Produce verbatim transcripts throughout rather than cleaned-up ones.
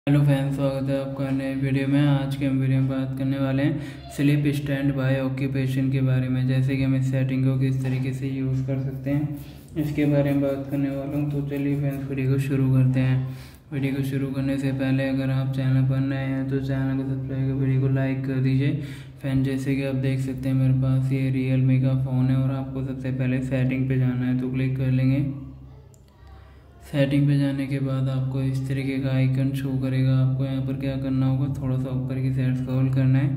Hello friends, स्वागत है आपका नए वीडियो में। आज के हम वीडियो में बात करने वाले हैं स्लीप स्टैंड बाय ऑक्यूपेशन के बारे में। जैसे कि हम इस सेटिंग को किस तरीके से यूज़ कर सकते हैं, इसके बारे में बात करने वाला हूं। तो चलिए फ्रेंड्स, वीडियो को शुरू करते हैं। वीडियो को शुरू करने से पहले अगर आप चैनल पर नए हैं तो चैनल को सब्सक्राइब कर वीडियो को लाइक कर दीजिए। फ्रेंड, जैसे कि आप देख सकते हैं मेरे पास ये रियलमी का फ़ोन है और आपको सबसे पहले सेटिंग पर जाना है, तो क्लिक कर लेंगे। सेटिंग पे जाने के बाद आपको इस तरीके का आइकन शो करेगा। आपको यहाँ पर क्या करना होगा, थोड़ा सा ऊपर की साइड स्क्रॉल करना है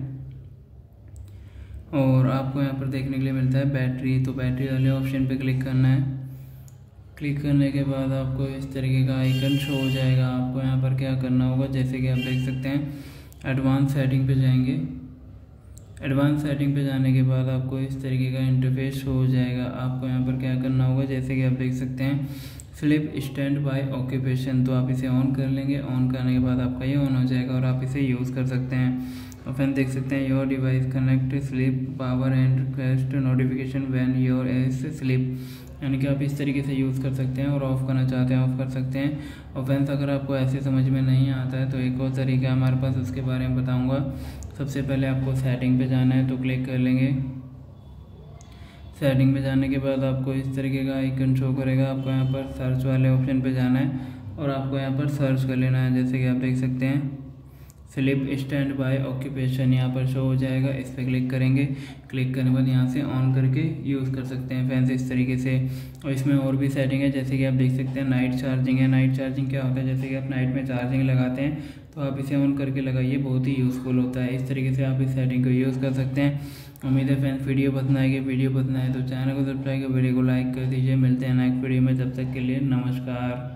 और आपको यहाँ पर देखने के लिए मिलता है बैटरी। तो बैटरी वाले ऑप्शन पे क्लिक करना है। क्लिक करने के बाद आपको इस तरीके का आइकन शो हो जाएगा। आपको यहाँ पर क्या करना होगा, जैसे कि आप देख सकते हैं एडवांस सेटिंग पे जाएंगे। एडवांस सेटिंग पे जाने के बाद आपको इस तरीके का इंटरफेस शो हो जाएगा। आपको यहाँ पर क्या करना होगा, जैसे कि आप देख सकते हैं स्लीप स्टैंड बाय ऑक्यूपेशन, तो आप इसे ऑन कर लेंगे। ऑन करने के बाद आपका ये ऑन हो जाएगा और आप इसे यूज़ कर सकते हैं। और फिर देख सकते हैं your device connect sleep power and request notification when you're asleep, यानी कि आप इस तरीके से यूज़ कर सकते हैं और ऑफ़ करना चाहते हैं ऑफ़ कर सकते हैं। और फ्रेंड्स, अगर आपको ऐसे समझ में नहीं आता है तो एक और तरीका हमारे पास, उसके बारे में बताऊँगा। सबसे पहले आपको सेटिंग पे जाना है, तो क्लिक कर लेंगे। सेटिंग में जाने के बाद आपको इस तरीके का आइकन शो करेगा। आपको यहाँ पर सर्च वाले ऑप्शन पे जाना है और आपको यहाँ पर सर्च कर लेना है। जैसे कि आप देख सकते हैं स्लीप स्टैंड बाय ऑक्यूपेशन यहाँ पर शो हो जाएगा। इस पर क्लिक करेंगे। क्लिक करने के बाद यहाँ से ऑन करके यूज़ कर सकते हैं फ्रेंड्स, इस तरीके से। और इसमें और भी सेटिंग है, जैसे कि आप देख सकते हैं नाइट चार्जिंग है। नाइट चार्जिंग क्या होता है, जैसे कि आप नाइट में चार्जिंग लगाते हैं तो आप इसे ऑन करके लगाइए, बहुत ही यूज़फुल होता है। इस तरीके से आप इस सेटिंग को यूज़ कर सकते हैं। उम्मीद है फ्रेंड्स वीडियो पसंद आएगी। वीडियो पसंद आए तो चैनल को सब्सक्राइब कर वीडियो को लाइक कर दीजिए। मिलते हैं नेक्स्ट वीडियो में, तब तक के लिए नमस्कार।